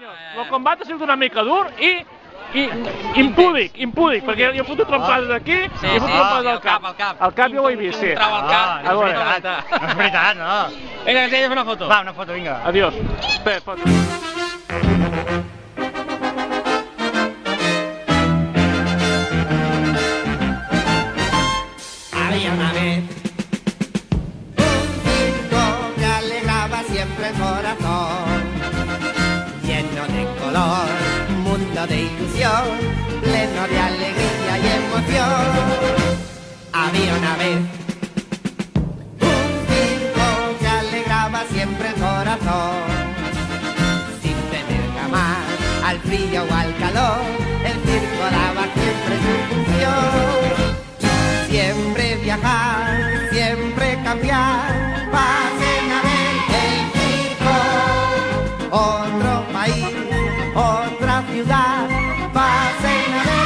senyors. El combat ha sigut una mica dur i impúdic, perquè jo he fotut trompades aquí i he fotut trompades al cap. Al cap jo ho he vist, sí. Trau al cap. A veure. No és veritat, no. Vinga, que t'he una foto. Va, una foto, vinga. Adiós. Espera, foto. Había una vez un circo que alegraba siempre el corazón, lleno de color, mundo de ilusión, pleno de alegría y emoción. Había una vez un circo que alegraba siempre el corazón, sin tener jamás al frío o al calor, el circo daba siempre su función. Siempre viajar, siempre cambiar, pasen a ver el circo. Otro país, otra ciudad, pasen a ver